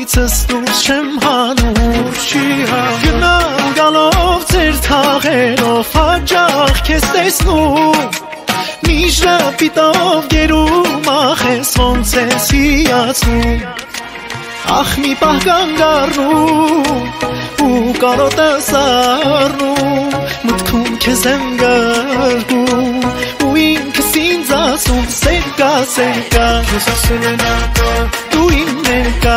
Գլուխիցս դուրս չեմ հանում Չի հագնամ գալով ձեր թաղերով Հաճախ քեզ տեսնում Միշտ պիտով գերում ախես ոնց ես հիացնում Ախ մի պահ կանգառնում ու կարոտս առնում Մտքում քեզ եմ գրկում ու ինքս ինձ ասում Սերկա, սերկա Ես ասել են ակա դու իմ ներկա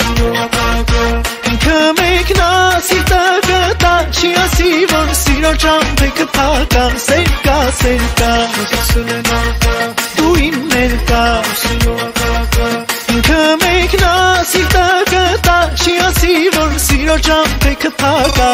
Ինքը մեկնա սիրտը գտա Չի ասի որ սիրո ճամփեքը փակա Սերկա, սերկա Ես ասել են ակա դու իմ ներկա Ինքը մեկնա սիրտը գտա Չի ասի որ սիրո ճամփեքը փակա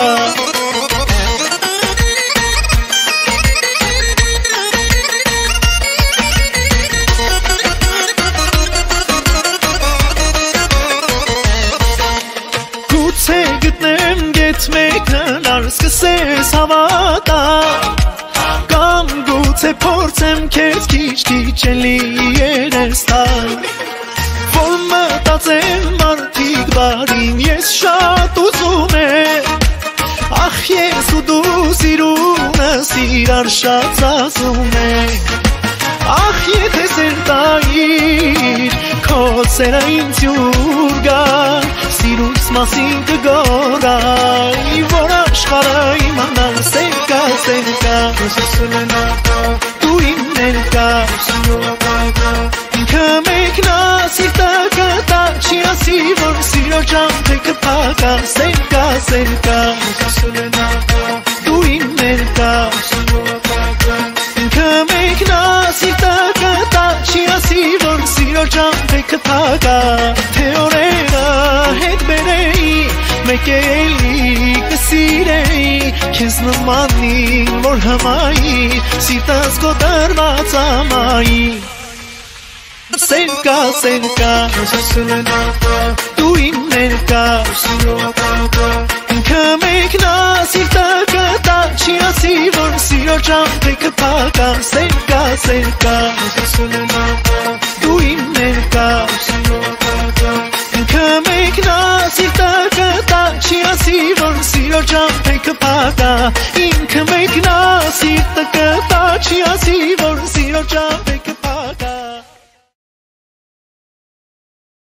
Գուցե գտնեմ գետ մեկնար սկսես հավատա Կամ գուցե փորձեմ քեզ քիչ էլի երես տալ Որ մտածեմ մարդիկ բարին ես շատ ուզում եմ Ախ ես ու դու սիրունս իրար շատ զազում ենք Ախ եթե սեր տայիր քո սերը ինձ յուր գա Սիրուս մասին կգորայի որ աշխարհը իմանա Սերկա, սերկա Ես ասել են ակա դու իմ ներկա Ինքը մեկնա սիրտը գտա Չի ասի որ սիրո ճամփեքը փակա Սերկա, սերկա Ես ասել են ակա դու իմ ներկա Ինքը մեկնա սիրտը գտա Չի ասի որ սիրո ճամփեքը փակա Թե օրերը հետ բերեի մեկ էլի կսիրեի Քեզ նմանին որ հմայի Սիրտս կոտրված ամայի Սերկա, սերկա Ես ասել են ակա դու իմ ներկա Ինքը մեկնա սիրտը գտա Չի ասի որ սիրո ճամփեքը փակա Սերկա, սերկա Ես ասել են ակա դու իմ ներկա Ինքը մեկնա սիրտը գտա Չի ասի որ սիրո ճամփեքը փակա Ինքը մեկնա սիրտը գտա Չի ասի որ սիրո ճամփեքը